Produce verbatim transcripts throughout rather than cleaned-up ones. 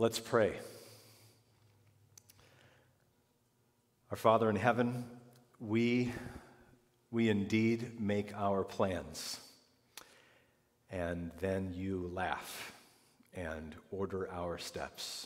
Let's pray. Our Father in heaven, we, we indeed make our plans, and then you laugh and order our steps.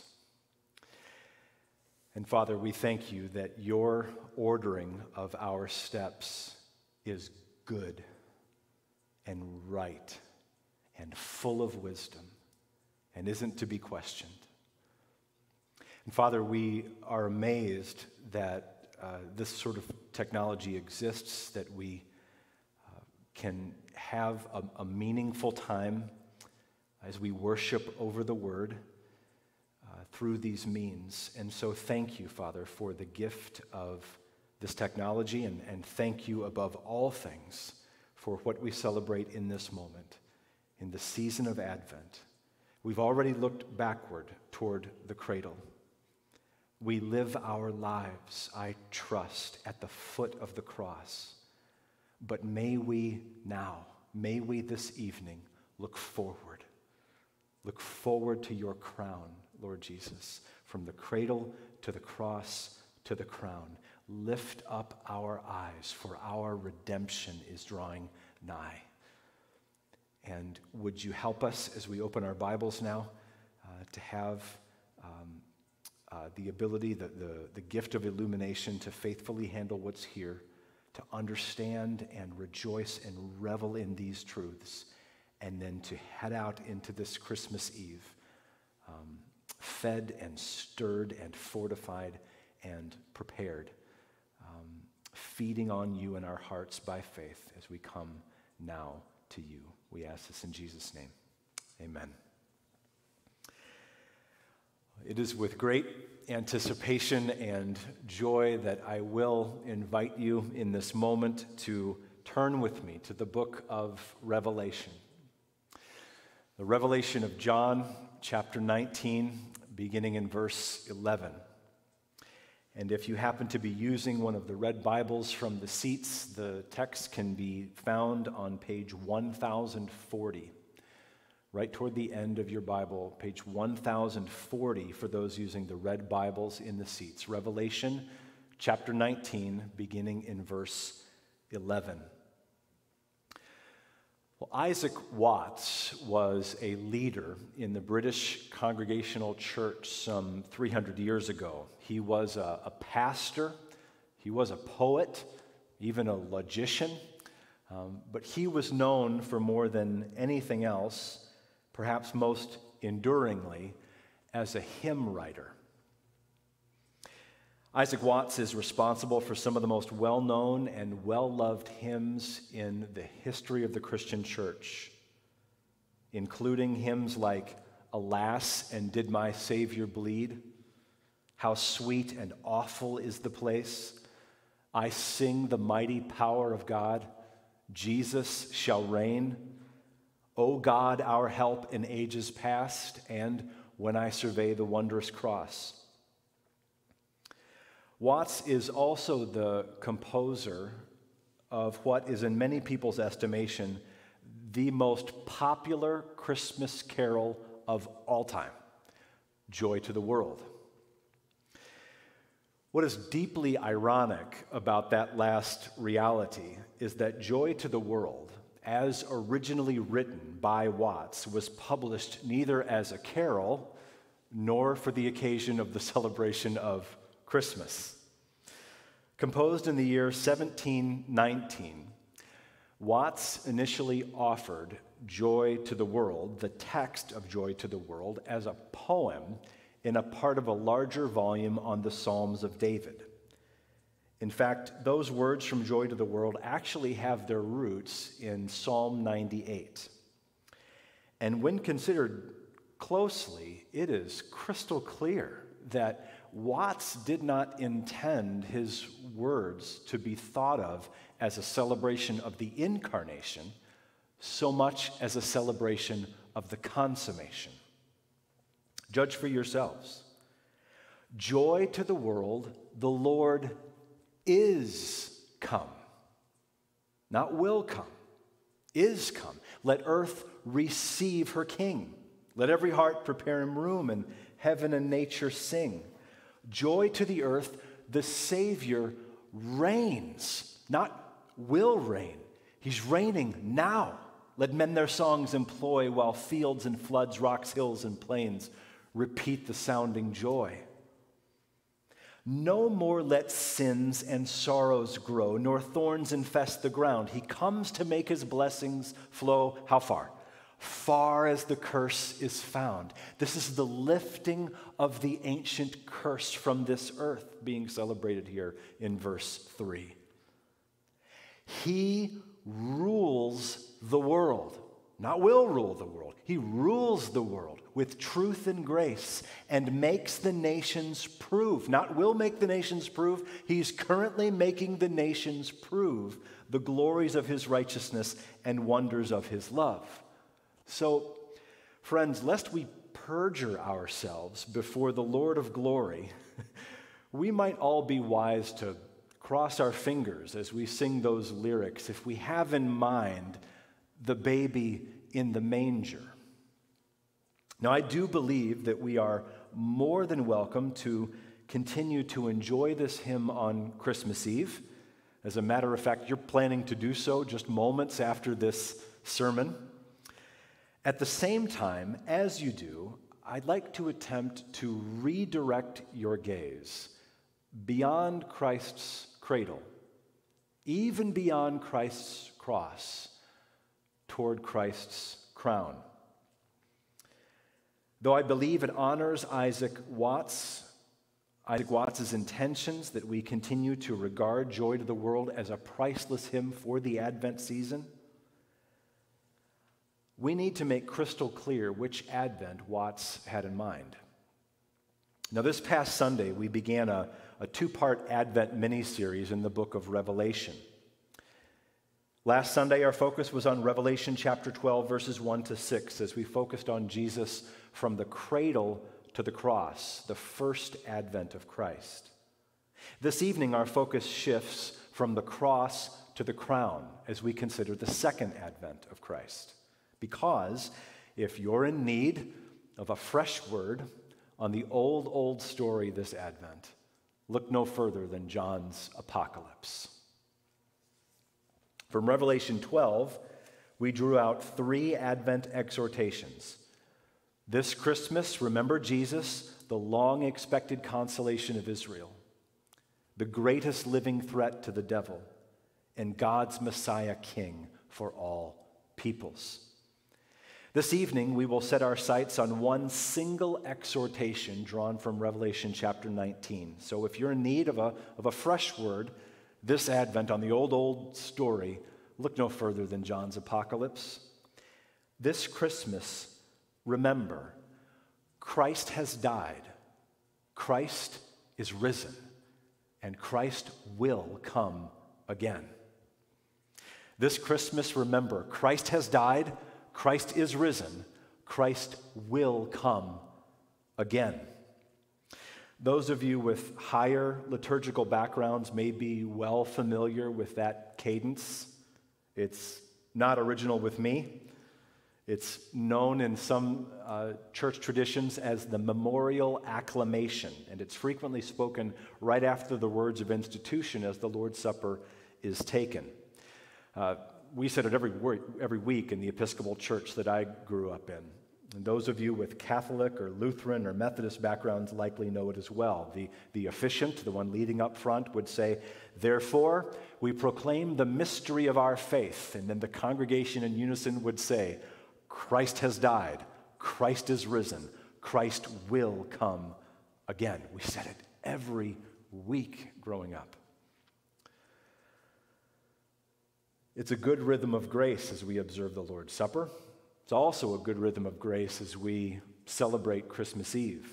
And Father, we thank you that your ordering of our steps is good and right and full of wisdom and isn't to be questioned. And Father, we are amazed that uh, this sort of technology exists, that we uh, can have a, a meaningful time as we worship over the Word uh, through these means. And so thank you, Father, for the gift of this technology, and, and thank you above all things for what we celebrate in this moment, in the season of Advent. We've already looked backward toward the cradle. We live our lives, I trust, at the foot of the cross. But may we now, may we this evening look forward. Look forward to your crown, Lord Jesus, from the cradle to the cross to the crown. Lift up our eyes, for our redemption is drawing nigh. And would you help us as we open our Bibles now uh, to have um, uh, the ability, the, the, the gift of illumination to faithfully handle what's here, to understand and rejoice and revel in these truths, and then to head out into this Christmas Eve, um, fed and stirred and fortified and prepared, um, feeding on you in our hearts by faith as we come now to you. We ask this in Jesus' name. Amen. It is with great anticipation and joy that I will invite you in this moment to turn with me to the book of Revelation. The Revelation of John, chapter nineteen, beginning in verse eleven. And if you happen to be using one of the red Bibles from the seats, the text can be found on page one thousand forty, right toward the end of your Bible, page one thousand forty for those using the red Bibles in the seats. Revelation chapter nineteen, beginning in verse eleven. Well, Isaac Watts was a leader in the British Congregational Church some three hundred years ago. He was a, a pastor, he was a poet, even a logician, um, but he was known for more than anything else, perhaps most enduringly, as a hymn writer. Isaac Watts is responsible for some of the most well-known and well-loved hymns in the history of the Christian church, including hymns like "Alas, and Did My Savior Bleed?" "How Sweet and Awful is the Place?" "I Sing the Mighty Power of God," "Jesus Shall Reign," "O God, Our Help in Ages Past," and "When I Survey the Wondrous Cross." Watts is also the composer of what is, in many people's estimation, the most popular Christmas carol of all time, "Joy to the World." What is deeply ironic about that last reality is that "Joy to the World," as originally written by Watts, was published neither as a carol nor for the occasion of the celebration of Christmas. Composed in the year seventeen nineteen, Watts initially offered "Joy to the World," the text of "Joy to the World," as a poem in a part of a larger volume on the Psalms of David. In fact, those words from "Joy to the World" actually have their roots in Psalm ninety-eight. And when considered closely, it is crystal clear that Watts did not intend his words to be thought of as a celebration of the incarnation so much as a celebration of the consummation. Judge for yourselves. Joy to the world, the Lord is come. Not will come, is come. Let earth receive her King. Let every heart prepare him room, and Heaven and nature sing. Joy to the earth, the Savior reigns, not will reign. He's reigning now. Let men their songs employ while fields and floods, rocks, hills, and plains repeat the sounding joy. No more let sins and sorrows grow, nor thorns infest the ground. He comes to make his blessings flow, how far? Far as the curse is found. This is the lifting of the ancient curse from this earth being celebrated here in verse three. He rules the world, not will rule the world. He rules the world with truth and grace and makes the nations prove, not will make the nations prove, he's currently making the nations prove the glories of his righteousness and wonders of his love. So, friends, lest we perjure ourselves before the Lord of glory, we might all be wise to cross our fingers as we sing those lyrics if we have in mind the baby in the manger. Now, I do believe that we are more than welcome to continue to enjoy this hymn on Christmas Eve. As a matter of fact, you're planning to do so just moments after this sermon. At the same time, as you do, I'd like to attempt to redirect your gaze beyond Christ's cradle, even beyond Christ's cross, toward Christ's crown. Though I believe it honors Isaac Watts, Isaac Watts' intentions that we continue to regard Joy to the World as a priceless hymn for the Advent season, we need to make crystal clear which Advent Watts had in mind. Now, this past Sunday, we began a, a two-part Advent mini-series in the book of Revelation. Last Sunday, our focus was on Revelation chapter twelve, verses one to six, as we focused on Jesus from the cradle to the cross, the first advent of Christ. This evening, our focus shifts from the cross to the crown as we consider the second advent of Christ. Because if you're in need of a fresh word on the old, old story this Advent, look no further than John's Apocalypse. From Revelation twelve, we drew out three Advent exhortations. This Christmas, remember Jesus, the long-expected consolation of Israel, the greatest living threat to the devil, and God's Messiah King for all peoples. This evening, we will set our sights on one single exhortation drawn from Revelation chapter nineteen. So if you're in need of a, of a fresh word this Advent on the old, old story, look no further than John's Apocalypse. This Christmas, remember, Christ has died, Christ is risen, and Christ will come again. This Christmas, remember, Christ has died, Christ is risen, Christ will come again. Those of you with higher liturgical backgrounds may be well familiar with that cadence. It's not original with me. It's known in some uh, church traditions as the memorial acclamation, and it's frequently spoken right after the words of institution as the Lord's Supper is taken. Uh, We said it every, every week in the Episcopal Church that I grew up in. And those of you with Catholic or Lutheran or Methodist backgrounds likely know it as well. The, the officiant, the one leading up front, would say, "Therefore, we proclaim the mystery of our faith." And then the congregation in unison would say, "Christ has died. Christ is risen. Christ will come again." We said it every week growing up. It's a good rhythm of grace as we observe the Lord's Supper. It's also a good rhythm of grace as we celebrate Christmas Eve.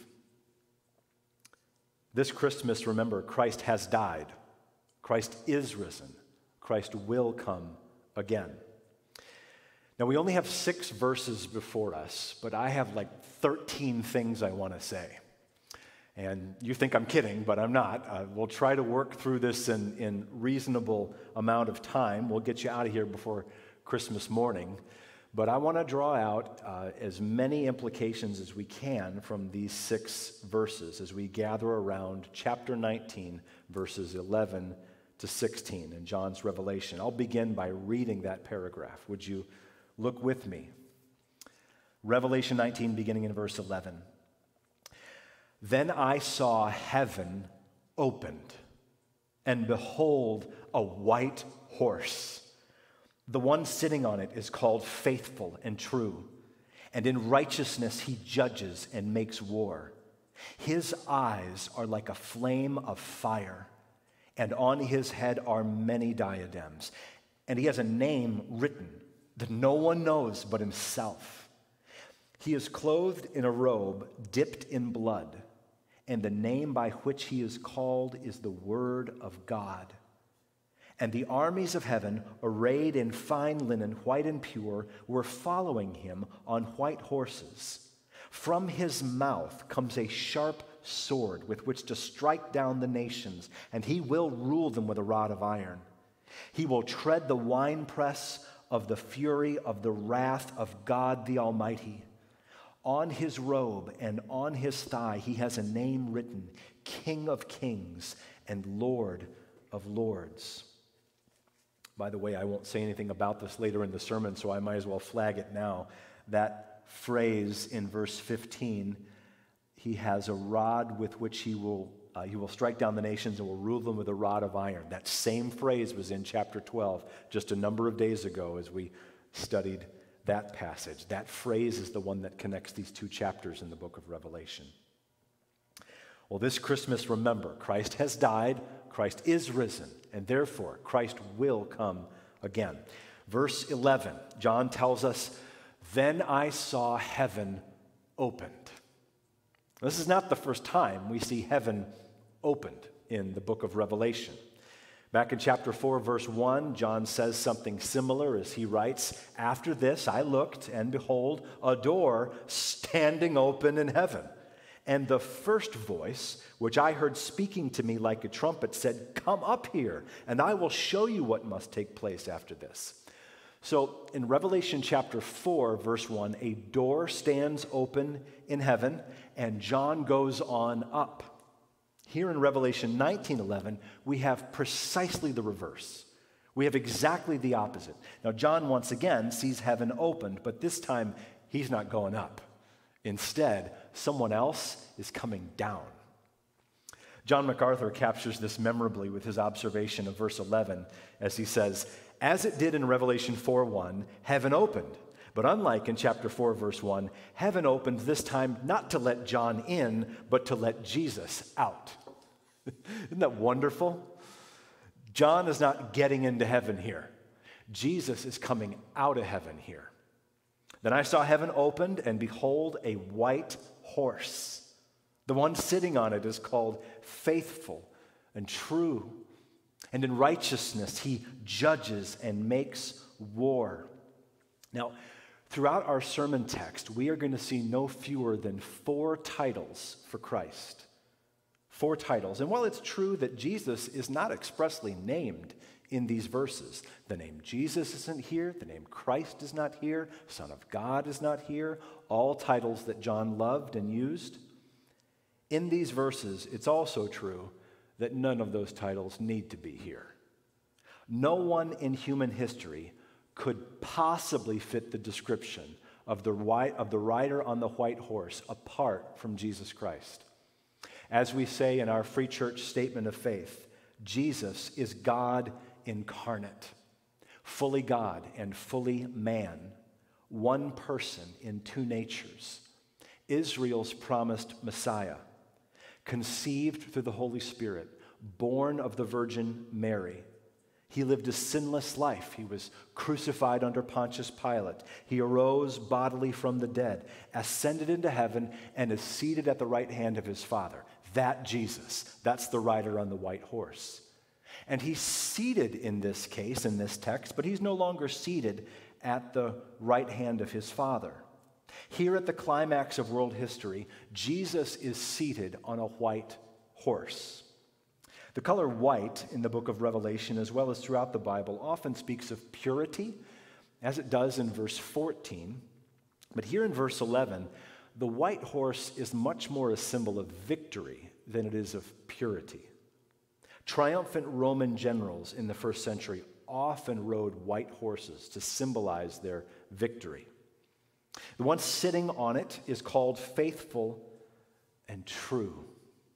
This Christmas, remember, Christ has died. Christ is risen. Christ will come again. Now, we only have six verses before us, but I have like thirteen things I want to say. And you think I'm kidding, but I'm not. Uh, we'll try to work through this in, in reasonable amount of time. We'll get you out of here before Christmas morning. But I want to draw out uh, as many implications as we can from these six verses as we gather around chapter nineteen, verses eleven to sixteen in John's Revelation. I'll begin by reading that paragraph. Would you look with me? Revelation nineteen, beginning in verse eleven. Then I saw heaven opened, and behold, a white horse. The one sitting on it is called Faithful and True, and in righteousness he judges and makes war. His eyes are like a flame of fire, and on his head are many diadems. And he has a name written that no one knows but himself. He is clothed in a robe dipped in blood, and the name by which he is called is the Word of God. And the armies of heaven, arrayed in fine linen, white and pure, were following him on white horses. From his mouth comes a sharp sword with which to strike down the nations, and he will rule them with a rod of iron. He will tread the winepress of the fury of the wrath of God the Almighty. On his robe and on his thigh he has a name written, King of Kings and Lord of Lords. By the way, I won't say anything about this later in the sermon, so I might as well flag it now. That phrase in verse fifteen, he has a rod with which he will uh, he will strike down the nations and will rule them with a rod of iron. That same phrase was in chapter twelve just a number of days ago as we studied that passage. That phrase is the one that connects these two chapters in the book of Revelation. Well, this Christmas, remember, Christ has died, Christ is risen, and therefore Christ will come again. Verse eleven, John tells us, then I saw heaven opened. This is not the first time we see heaven opened in the book of Revelation. Back in chapter four, verse one, John says something similar as he writes, after this I looked, and behold, a door standing open in heaven. And the first voice, which I heard speaking to me like a trumpet, said, come up here, and I will show you what must take place after this. So in Revelation chapter four, verse one, a door stands open in heaven, and John goes on up. Here in Revelation nineteen eleven, we have precisely the reverse. We have exactly the opposite. Now, John once again sees heaven opened, but this time he's not going up. Instead, someone else is coming down. John MacArthur captures this memorably with his observation of verse eleven as he says, as it did in Revelation four one, heaven opened. But unlike in chapter four, verse one, heaven opened this time not to let John in, but to let Jesus out. Isn't that wonderful? John is not getting into heaven here. Jesus is coming out of heaven here. Then I saw heaven opened, and behold, a white horse. The one sitting on it is called Faithful and True. And in righteousness he judges and makes war. Now, throughout our sermon text, we are going to see no fewer than four titles for Christ. Four titles. And while it's true that Jesus is not expressly named in these verses, the name Jesus isn't here, the name Christ is not here, Son of God is not here, all titles that John loved and used. In these verses, it's also true that none of those titles need to be here. No one in human history could possibly fit the description of the, white, of the rider on the white horse apart from Jesus Christ. As we say in our Free Church Statement of Faith, Jesus is God incarnate, fully God and fully man, one person in two natures, Israel's promised Messiah, conceived through the Holy Spirit, born of the Virgin Mary. He lived a sinless life. He was crucified under Pontius Pilate. He arose bodily from the dead, ascended into heaven, and is seated at the right hand of his Father. That Jesus, that's the rider on the white horse. And he's seated in this case, in this text, but he's no longer seated at the right hand of his Father. Here at the climax of world history, Jesus is seated on a white horse. The color white in the book of Revelation, as well as throughout the Bible, often speaks of purity as it does in verse fourteen. But here in verse eleven, the white horse is much more a symbol of victory than it is of purity. Triumphant Roman generals in the first century often rode white horses to symbolize their victory. The one sitting on it is called faithful and true.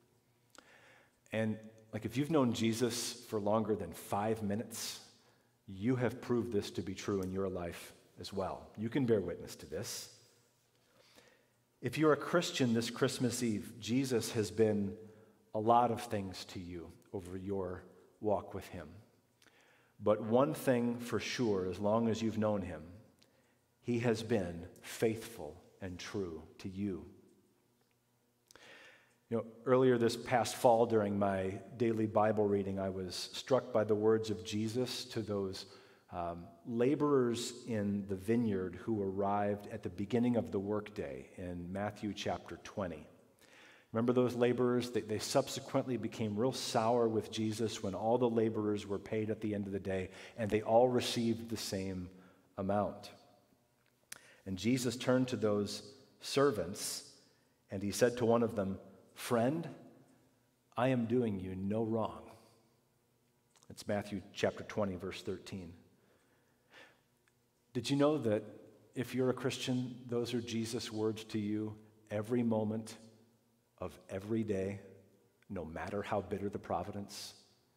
And like if you've known Jesus for longer than five minutes, you have proved this to be true in your life as well. You can bear witness to this. If you're a Christian this Christmas Eve, Jesus has been a lot of things to you over your walk with him. But one thing for sure, as long as you've known him, he has been faithful and true to you. You know, earlier this past fall during my daily Bible reading, I was struck by the words of Jesus to those um, laborers in the vineyard who arrived at the beginning of the workday in Matthew chapter twenty. Remember those laborers? They, they subsequently became real sour with Jesus when all the laborers were paid at the end of the day, and they all received the same amount. And Jesus turned to those servants, and he said to one of them, "Friend, I am doing you no wrong." It's Matthew chapter twenty, verse thirteen. Did you know that if you're a Christian, those are Jesus' words to you every moment of every day, no matter how bitter the providence?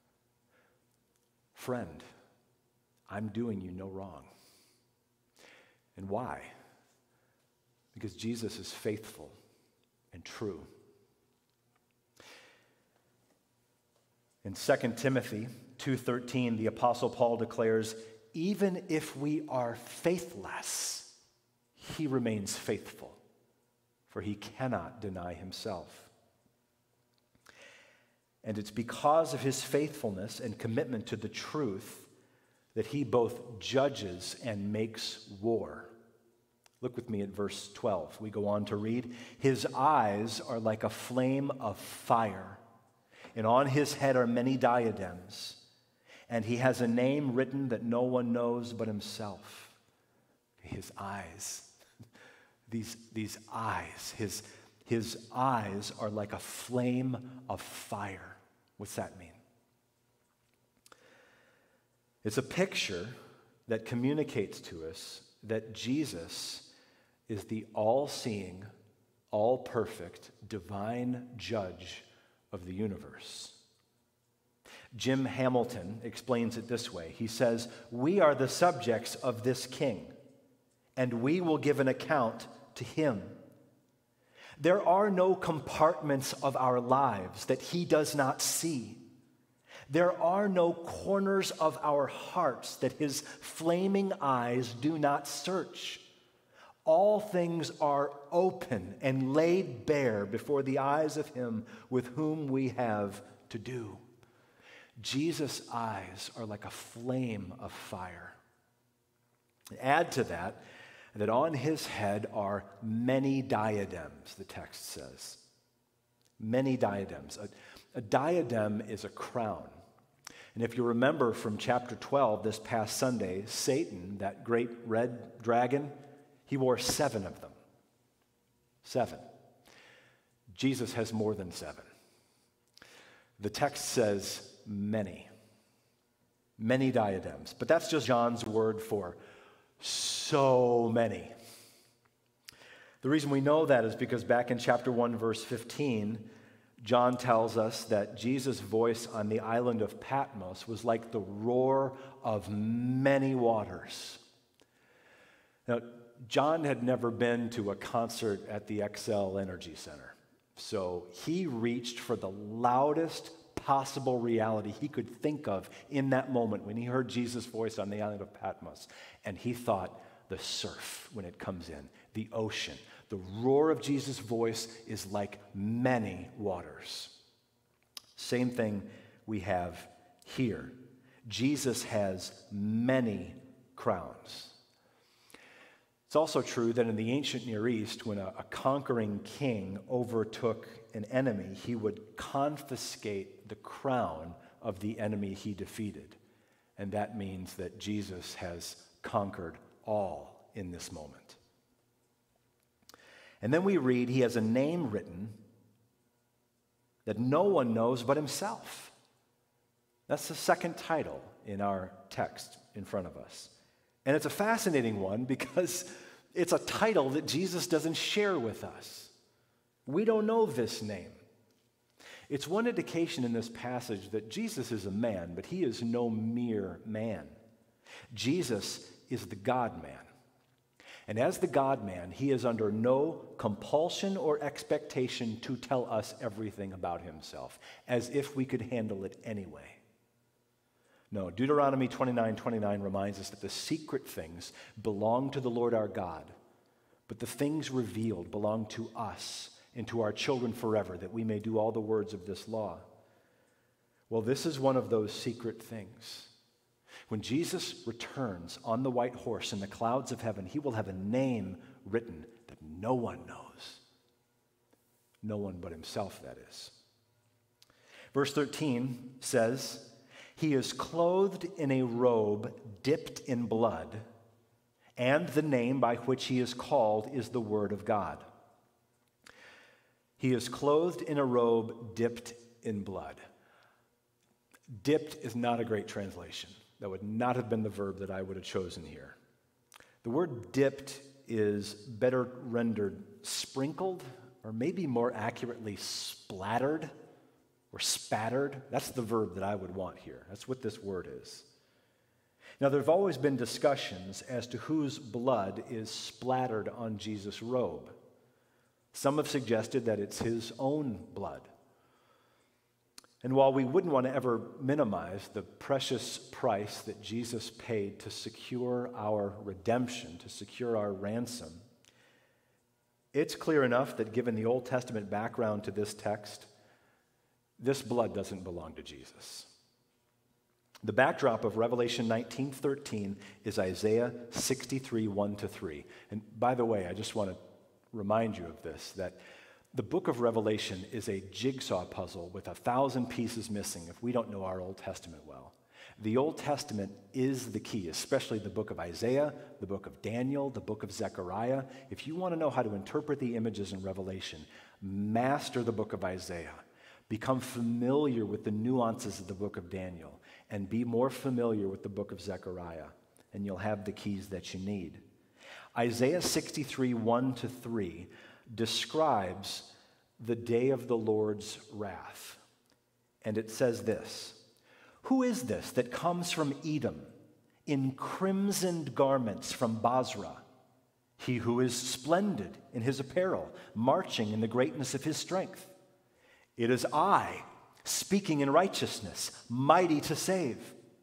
Friend, I'm doing you no wrong. And why? Because Jesus is faithful and true. In Second Timothy two thirteen, the Apostle Paul declares, "Even if we are faithless, he remains faithful, for he cannot deny himself." And it's because of his faithfulness and commitment to the truth that he both judges and makes war. Look with me at verse twelve. We go on to read, "His eyes are like a flame of fire, and on his head are many diadems, and he has a name written that no one knows but himself." His eyes, these, these eyes, his, his eyes are like a flame of fire. What's that mean? It's a picture that communicates to us that Jesus is the all-seeing, all-perfect, divine judge of the universe. Jim Hamilton explains it this way. He says, "We are the subjects of this king, and we will give an account to him. There are no compartments of our lives that he does not see. There are no corners of our hearts that his flaming eyes do not search. All things are open and laid bare before the eyes of him with whom we have to do." Jesus' eyes are like a flame of fire. Add to that, that on his head are many diadems, the text says. Many diadems. A, a diadem is a crown. And if you remember from chapter twelve, this past Sunday, Satan, that great red dragon, he wore seven of them. Seven. Jesus has more than seven. The text says many. Many diadems. But that's just John's word for so many. The reason we know that is because back in chapter one, verse fifteen, John tells us that Jesus' voice on the island of Patmos was like the roar of many waters. Now, John had never been to a concert at the Xcel Energy Center, so he reached for the loudest possible reality he could think of in that moment when he heard Jesus' voice on the island of Patmos. And he thought, the surf when it comes in, the ocean. The roar of Jesus' voice is like many waters. Same thing we have here. Jesus has many crowns. It's also true that in the ancient Near East, when a, a conquering king overtook an enemy, he would confiscate the crown of the enemy he defeated. And that means that Jesus has conquered all in this moment. And then we read, he has a name written that no one knows but himself. That's the second title in our text in front of us. And it's a fascinating one because it's a title that Jesus doesn't share with us. We don't know this name. It's one indication in this passage that Jesus is a man, but he is no mere man. Jesus is the God-man. And as the God-man, he is under no compulsion or expectation to tell us everything about himself, as if we could handle it anyway. No, Deuteronomy twenty-nine twenty-nine reminds us that the secret things belong to the Lord our God, but the things revealed belong to us and to our children forever, that we may do all the words of this law. Well, this is one of those secret things. When Jesus returns on the white horse in the clouds of heaven, he will have a name written that no one knows. No one but himself, that is. Verse thirteen says, he is clothed in a robe dipped in blood, and the name by which he is called is the Word of God. He is clothed in a robe dipped in blood. Dipped is not a great translation. That would not have been the verb that I would have chosen here. The word dipped is better rendered sprinkled, or maybe more accurately splattered or spattered. That's the verb that I would want here. That's what this word is. Now, there have always been discussions as to whose blood is splattered on Jesus' robe. Some have suggested that it's his own blood. And while we wouldn't want to ever minimize the precious price that Jesus paid to secure our redemption, to secure our ransom, it's clear enough that given the Old Testament background to this text, this blood doesn't belong to Jesus. The backdrop of Revelation nineteen thirteen is Isaiah sixty-three, one to three. And by the way, I just want to remind you of this, that the book of Revelation is a jigsaw puzzle with a thousand pieces missing if we don't know our Old Testament well. The Old Testament is the key, especially the book of Isaiah, the book of Daniel, the book of Zechariah. If you want to know how to interpret the images in Revelation, master the book of Isaiah. Become familiar with the nuances of the book of Daniel, and be more familiar with the book of Zechariah, and you'll have the keys that you need. Isaiah sixty-three, one to three describes the day of the Lord's wrath. And it says this, who is this that comes from Edom in crimsoned garments from Basra? He who is splendid in his apparel, marching in the greatness of his strength. It is I, speaking in righteousness, mighty to save.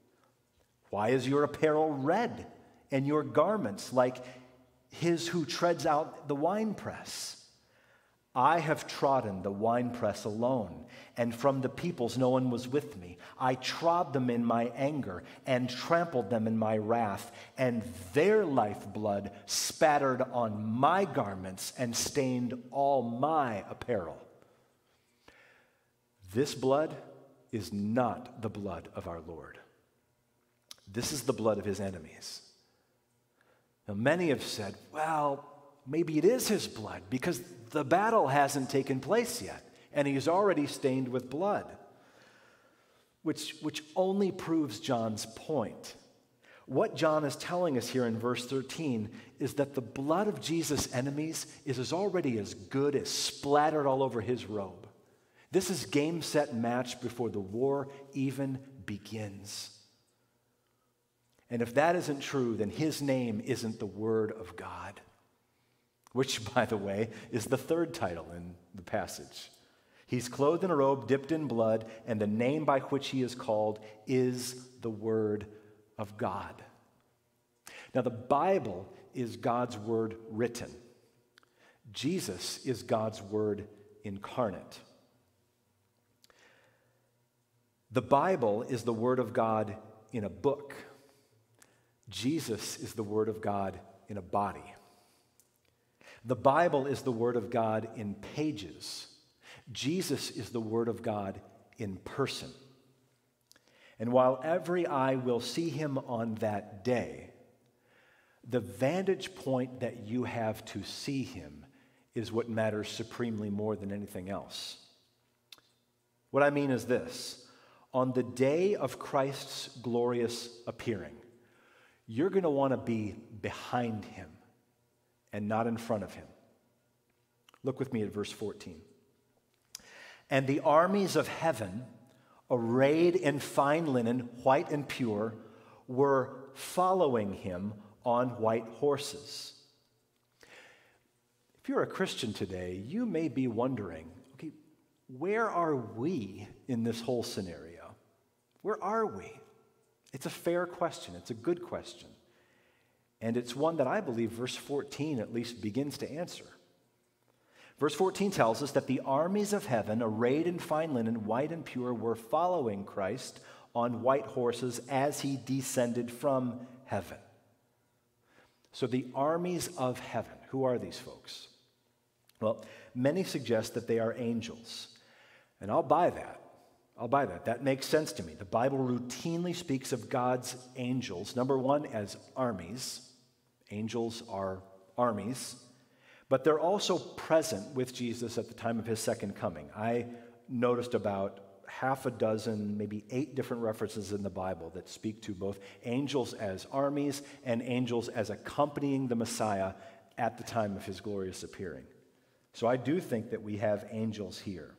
Why is your apparel red, and your garments like his who treads out the winepress? I have trodden the winepress alone, and from the peoples no one was with me. I trod them in my anger and trampled them in my wrath, and their lifeblood spattered on my garments and stained all my apparel. This blood is not the blood of our Lord. This is the blood of his enemies. Now, many have said, well, maybe it is his blood because the battle hasn't taken place yet, and he's already stained with blood, which, which only proves John's point. What John is telling us here in verse thirteen is that the blood of Jesus' enemies is as already as good as splattered all over his robe. This is game, set, match before the war even begins. And if that isn't true, then his name isn't the Word of God, which, by the way, is the third title in the passage. He's clothed in a robe dipped in blood, and the name by which he is called is the Word of God. Now, the Bible is God's Word written. Jesus is God's Word incarnate. The Bible is the Word of God in a book. Jesus is the Word of God in a body. The Bible is the Word of God in pages. Jesus is the Word of God in person. And while every eye will see him on that day, the vantage point that you have to see him is what matters supremely more than anything else. What I mean is this: on the day of Christ's glorious appearing, you're going to want to be behind him and not in front of him. Look with me at verse fourteen. And the armies of heaven, arrayed in fine linen, white and pure, were following him on white horses. If you're a Christian today, you may be wondering, okay, where are we in this whole scenario? Where are we? It's a fair question. It's a good question. And it's one that I believe verse fourteen at least begins to answer. Verse fourteen tells us that the armies of heaven, arrayed in fine linen, white and pure, were following Christ on white horses as he descended from heaven. So the armies of heaven, who are these folks? Well, many suggest that they are angels. And I'll buy that. I'll buy that. That makes sense to me. The Bible routinely speaks of God's angels, number one, as armies. Angels are armies. But they're also present with Jesus at the time of his second coming. I noticed about half a dozen, maybe eight different references in the Bible that speak to both angels as armies and angels as accompanying the Messiah at the time of his glorious appearing. So I do think that we have angels here.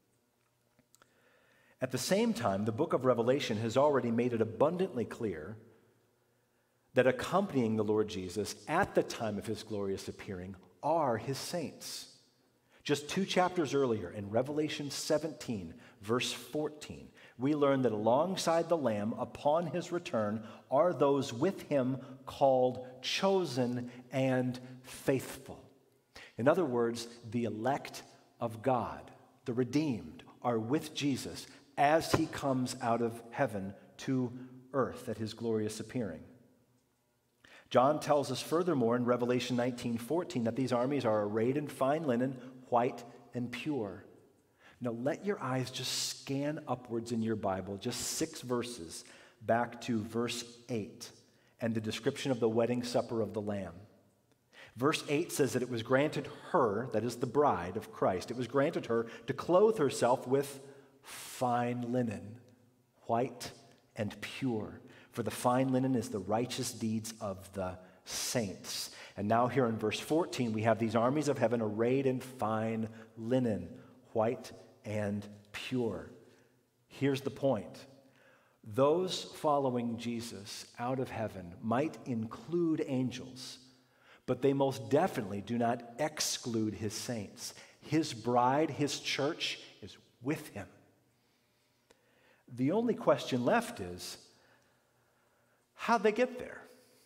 At the same time, the book of Revelation has already made it abundantly clear that accompanying the Lord Jesus at the time of his glorious appearing are his saints. Just two chapters earlier, in Revelation seventeen, verse fourteen, we learn that alongside the Lamb, upon his return, are those with him called chosen and faithful. In other words, the elect of God, the redeemed, are with Jesus as he comes out of heaven to earth at his glorious appearing. John tells us furthermore in Revelation nineteen fourteen that these armies are arrayed in fine linen, white and pure. Now let your eyes just scan upwards in your Bible, just six verses back to verse eight and the description of the wedding supper of the Lamb. Verse eight says that it was granted her, that is the bride of Christ, it was granted her to clothe herself with fine linen, white and pure. For the fine linen is the righteous deeds of the saints. And now here in verse fourteen, we have these armies of heaven arrayed in fine linen, white and pure. Here's the point. Those following Jesus out of heaven might include angels, but they most definitely do not exclude his saints. His bride, his church, is with him. The only question left is, how'd they get there?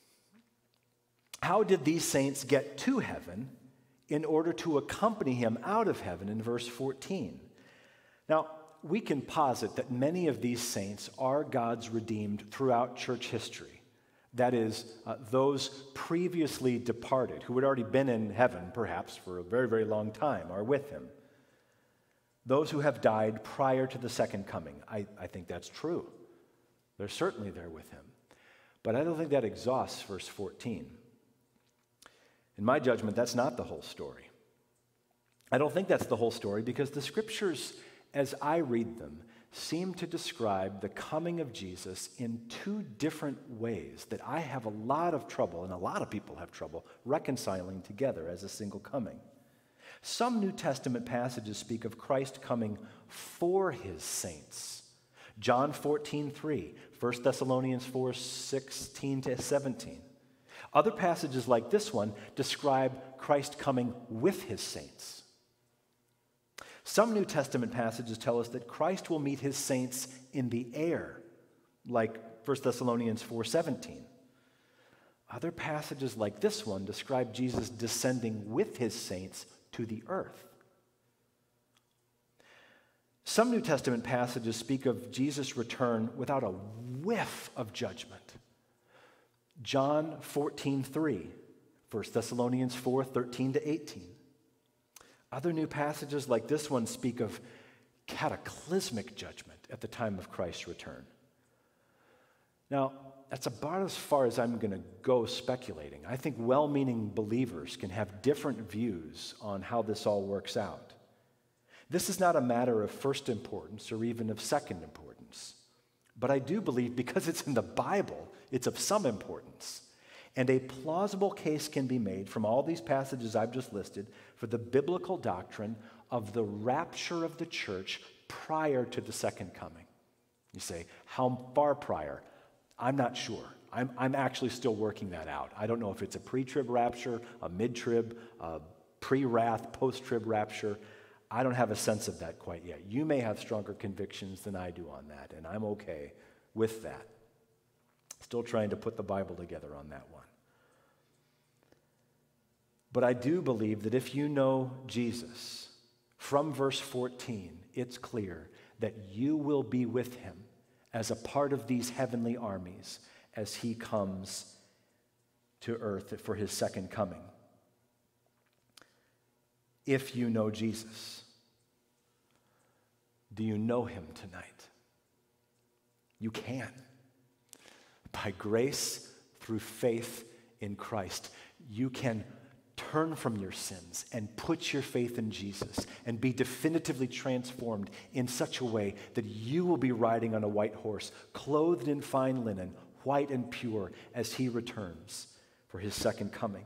How did these saints get to heaven in order to accompany him out of heaven in verse fourteen? Now, we can posit that many of these saints are God's redeemed throughout church history. That is, uh, those previously departed, who had already been in heaven, perhaps for a very, very long time, are with him. Those who have died prior to the second coming, I, I think that's true. They're certainly there with him. But I don't think that exhausts verse fourteen. In my judgment, that's not the whole story. I don't think that's the whole story because the scriptures, as I read them, seem to describe the coming of Jesus in two different ways that I have a lot of trouble, and a lot of people have trouble, reconciling together as a single coming. Some New Testament passages speak of Christ coming for his saints. John fourteen three, First Thessalonians four sixteen to seventeen. Other passages like this one describe Christ coming with his saints. Some New Testament passages tell us that Christ will meet his saints in the air, like First Thessalonians four seventeen. Other passages like this one describe Jesus descending with his saints to the earth. Some New Testament passages speak of Jesus' return without a whiff of judgment. John fourteen three, First Thessalonians four thirteen to eighteen. Other new passages like this one speak of cataclysmic judgment at the time of Christ's return. Now, that's about as far as I'm going to go speculating. I think well-meaning believers can have different views on how this all works out. This is not a matter of first importance or even of second importance. But I do believe because it's in the Bible, it's of some importance. And a plausible case can be made from all these passages I've just listed for the biblical doctrine of the rapture of the church prior to the second coming. You say, how far prior? I'm not sure. I'm, I'm actually still working that out. I don't know if it's a pre-trib rapture, a mid-trib, a pre-wrath, post-trib rapture. I don't have a sense of that quite yet. You may have stronger convictions than I do on that, and I'm okay with that. Still trying to put the Bible together on that one. But I do believe that if you know Jesus, from verse fourteen, it's clear that you will be with him as a part of these heavenly armies as he comes to earth for his second coming. If you know Jesus, do you know him tonight? You can. By grace, through faith in Christ, you can turn from your sins and put your faith in Jesus and be definitively transformed in such a way that you will be riding on a white horse, clothed in fine linen, white and pure, as he returns for his second coming.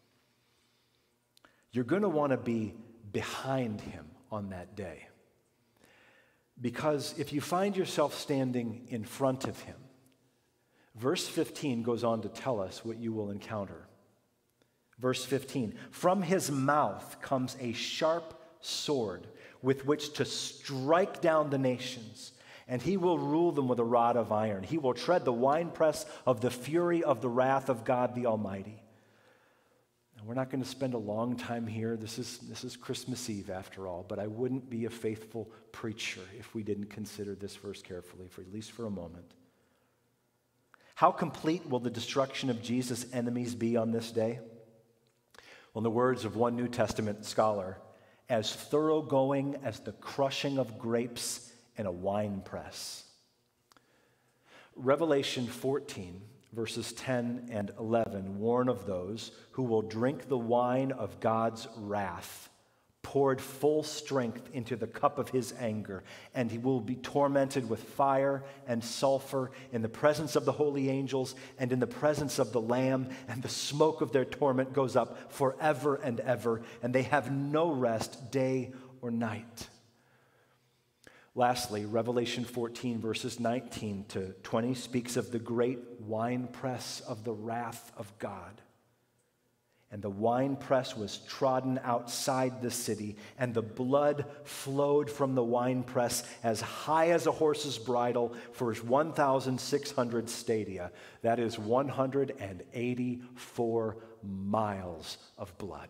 You're going to want to be behind him on that day. Because if you find yourself standing in front of him, verse fifteen goes on to tell us what you will encounter. Verse fifteen, from his mouth comes a sharp sword with which to strike down the nations, and he will rule them with a rod of iron. He will tread the winepress of the fury of the wrath of God the Almighty. And we're not going to spend a long time here. This is, this is Christmas Eve after all, but I wouldn't be a faithful preacher if we didn't consider this verse carefully, for at least for a moment. How complete will the destruction of Jesus' enemies be on this day? Well, in the words of one New Testament scholar, as thoroughgoing as the crushing of grapes in a wine press. Revelation fourteen, verses ten and eleven, warn of those who will drink the wine of God's wrath, poured full strength into the cup of his anger, and he will be tormented with fire and sulfur in the presence of the holy angels and in the presence of the Lamb, and the smoke of their torment goes up forever and ever, and they have no rest day or night. Lastly, Revelation fourteen, verses nineteen to twenty speaks of the great winepress of the wrath of God. And the winepress was trodden outside the city, and the blood flowed from the winepress as high as a horse's bridle for one thousand six hundred stadia. That is one hundred eighty-four miles of blood.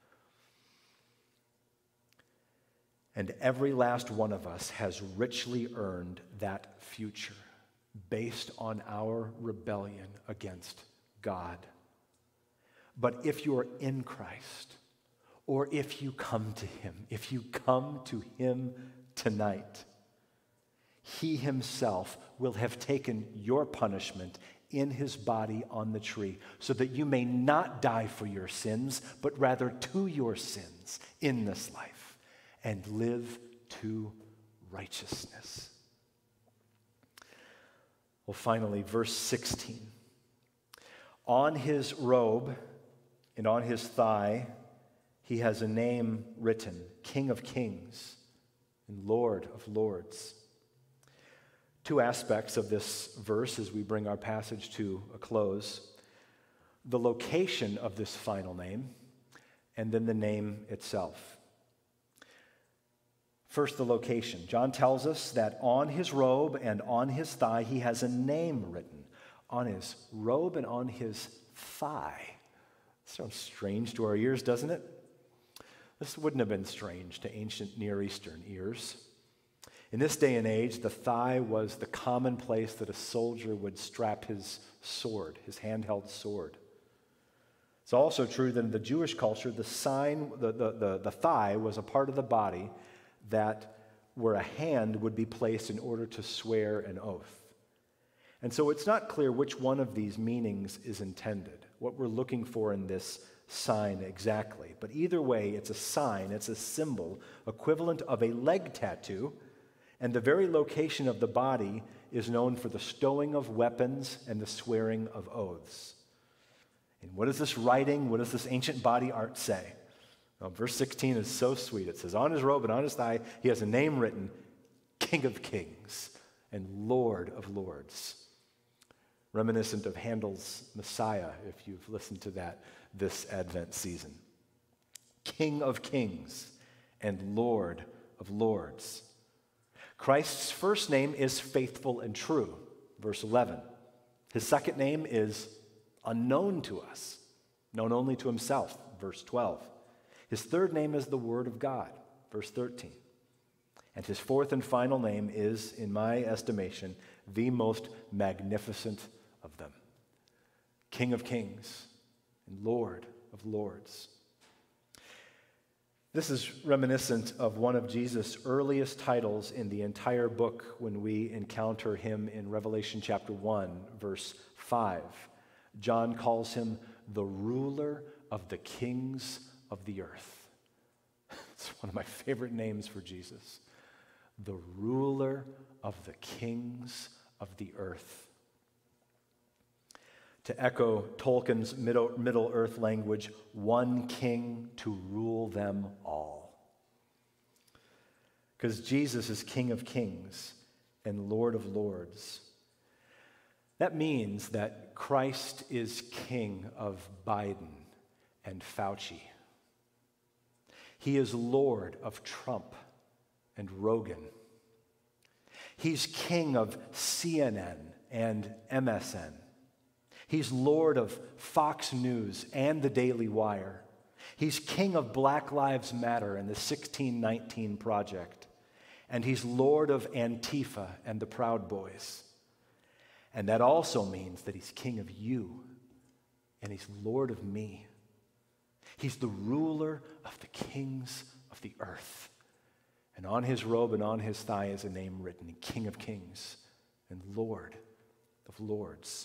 And every last one of us has richly earned that future based on our rebellion against God. But if you are in Christ, or if you come to him, if you come to him tonight, he himself will have taken your punishment in his body on the tree, so that you may not die for your sins, but rather to your sins in this life, and live to righteousness. Well, finally, verse sixteen. On his robe and on his thigh, he has a name written, King of Kings and Lord of Lords. Two aspects of this verse as we bring our passage to a close. The location of this final name, and then the name itself. First, the location. John tells us that on his robe and on his thigh, he has a name written. On his robe and on his thigh. Sounds strange to our ears, doesn't it? This wouldn't have been strange to ancient Near Eastern ears. In this day and age, the thigh was the common place that a soldier would strap his sword, his handheld sword. It's also true that in the Jewish culture, the sign, the, the, the, the thigh was a part of the body that where a hand would be placed in order to swear an oath. And so it's not clear which one of these meanings is intended, what we're looking for in this sign exactly. But either way, it's a sign, it's a symbol equivalent of a leg tattoo, and the very location of the body is known for the stowing of weapons and the swearing of oaths. And what is this writing? What does this ancient body art say? Well, verse sixteen is so sweet. It says, on his robe and on his thigh, he has a name written, King of Kings and Lord of Lords. Reminiscent of Handel's Messiah, if you've listened to that this Advent season. King of Kings and Lord of Lords. Christ's first name is Faithful and True, verse eleven. His second name is unknown to us, known only to himself, verse twelve. His third name is the Word of God, verse thirteen. And his fourth and final name is, in my estimation, the most magnificent of them. King of Kings and Lord of Lords. This is reminiscent of one of Jesus' earliest titles in the entire book when we encounter him in Revelation chapter one, verse five. John calls him the ruler of the kings of the earth. It's one of my favorite names for Jesus. The ruler of the kings of the earth. To echo Tolkien's Middle, Middle Earth language, one king to rule them all. Because Jesus is King of Kings and Lord of Lords. That means that Christ is king of Biden and Fauci. He is Lord of Trump and Rogan. He's king of C N N and M S N. He's Lord of Fox News and the Daily Wire. He's king of Black Lives Matter and the sixteen nineteen Project. And he's Lord of Antifa and the Proud Boys. And that also means that he's king of you and he's Lord of me. He's the ruler of the kings of the earth. And on his robe and on his thigh is a name written, King of Kings and Lord of Lords.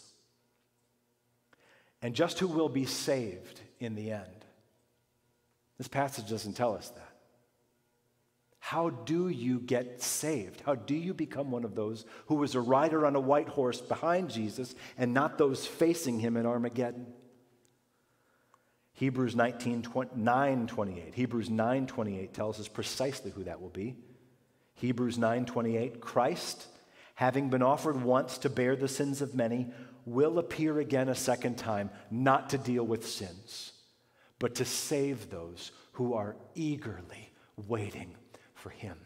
And just who will be saved in the end? This passage doesn't tell us that. How do you get saved? How do you become one of those who is a rider on a white horse behind Jesus and not those facing him in Armageddon? Hebrews nine twenty-eight. Hebrews nine twenty-eight tells us precisely who that will be. Hebrews nine twenty-eight, Christ, having been offered once to bear the sins of many, will appear again a second time, not to deal with sins, but to save those who are eagerly waiting for him.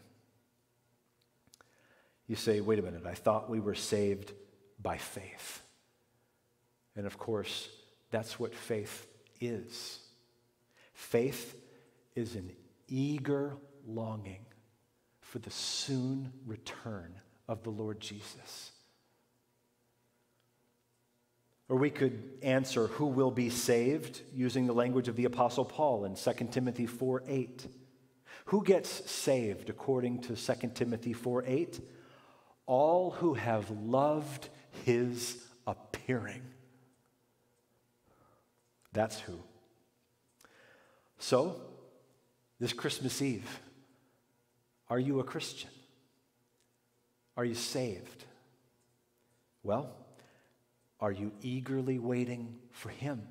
You say, wait a minute, I thought we were saved by faith. And of course, that's what faith is. Faith is an eager longing for the soon return of the Lord Jesus. Or we could answer who will be saved using the language of the Apostle Paul in Second Timothy four eight. Who gets saved according to Second Timothy four eight? All who have loved his appearing. That's who. So, this Christmas Eve, are you a Christian? Are you saved? Well, are you eagerly waiting for him?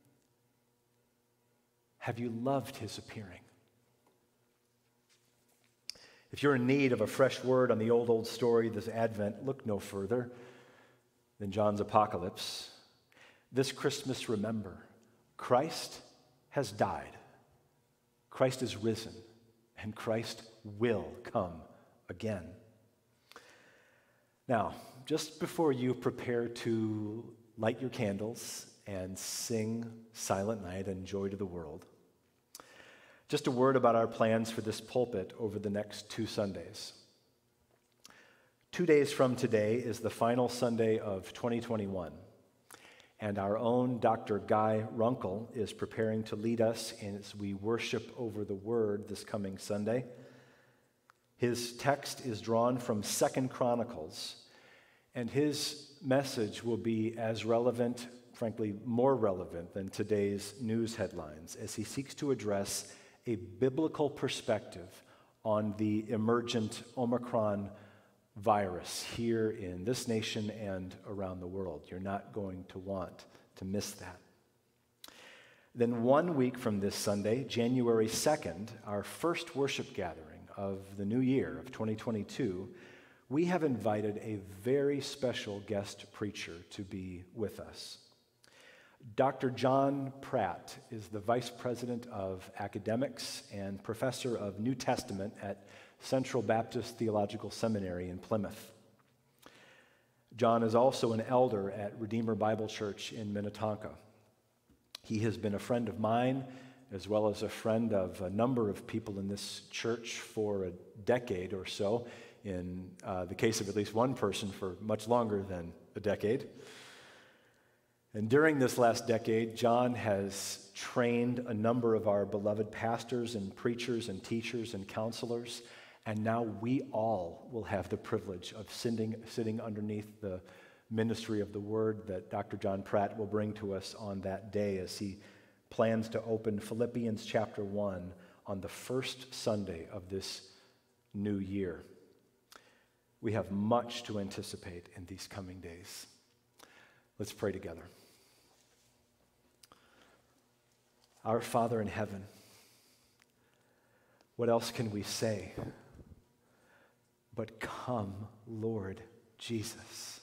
Have you loved his appearing? If you're in need of a fresh word on the old, old story this Advent, look no further than John's Apocalypse. This Christmas, remember, Christ has died, Christ is risen, and Christ will come again. Now, just before you prepare to light your candles and sing Silent Night and Joy to the World, just a word about our plans for this pulpit over the next two Sundays. Two days from today is the final Sunday of twenty twenty-one. And our own Doctor Guy Runkle is preparing to lead us as we worship over the Word this coming Sunday. His text is drawn from Second Chronicles, and his message will be as relevant, frankly, more relevant than today's news headlines as he seeks to address a biblical perspective on the emergent Omicron virus here in this nation and around the world. You're not going to want to miss that. Then one week from this Sunday, January second, our first worship gathering of the new year of twenty twenty-two, we have invited a very special guest preacher to be with us. Doctor John Pratt is the Vice President of Academics and Professor of New Testament at Central Baptist Theological Seminary in Plymouth. John is also an elder at Redeemer Bible Church in Minnetonka. He has been a friend of mine, as well as a friend of a number of people in this church for a decade or so, in uh, the case of at least one person for much longer than a decade. And during this last decade, John has trained a number of our beloved pastors and preachers and teachers and counselors, and now we all will have the privilege of sitting, sitting underneath the ministry of the word that Doctor John Pratt will bring to us on that day as he plans to open Philippians chapter one on the first Sunday of this new year. We have much to anticipate in these coming days. Let's pray together. Our Father in heaven, what else can we say but come, Lord Jesus?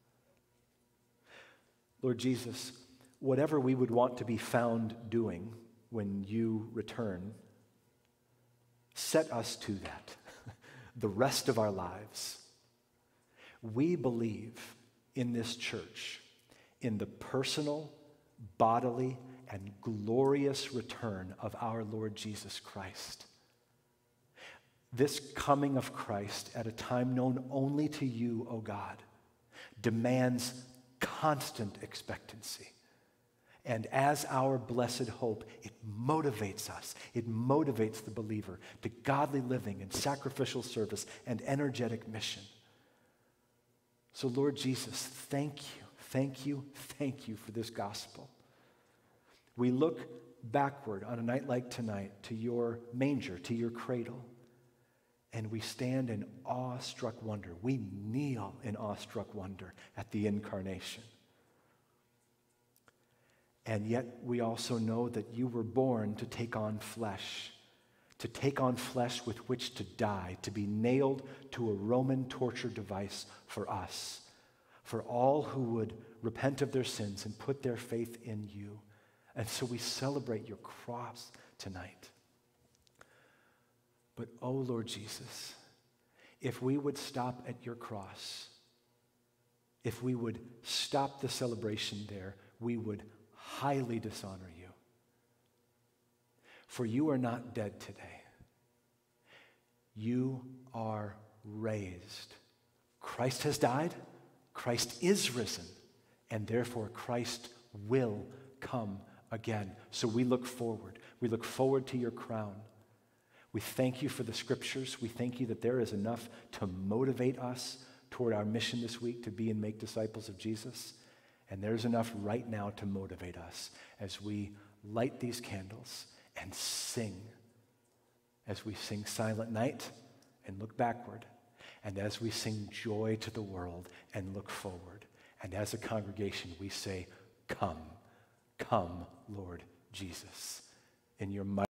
Lord Jesus, whatever we would want to be found doing when you return, set us to that the rest of our lives. We believe in this church, in the personal, bodily, and glorious return of our Lord Jesus Christ. This coming of Christ at a time known only to you, O God, demands constant expectancy. And as our blessed hope, it motivates us. It motivates the believer to godly living and sacrificial service and energetic mission. So, Lord Jesus, thank you, thank you, thank you for this gospel. We look backward on a night like tonight to your manger, to your cradle, and we stand in awestruck wonder. We kneel in awestruck wonder at the incarnation. And yet we also know that you were born to take on flesh, to take on flesh with which to die, to be nailed to a Roman torture device for us, for all who would repent of their sins and put their faith in you. And so we celebrate your cross tonight. But, oh Lord Jesus, if we would stop at your cross, if we would stop the celebration there, we would highly dishonor you. For you are not dead today. You are raised. Christ has died, Christ is risen, and therefore Christ will come again. So we look forward. We look forward to your crown. We thank you for the scriptures. We thank you that there is enough to motivate us toward our mission this week to be and make disciples of Jesus. And there's enough right now to motivate us as we light these candles and sing, as we sing Silent Night and look backward, and as we sing Joy to the World and look forward. And as a congregation, we say, come, come, Lord Jesus, in your mighty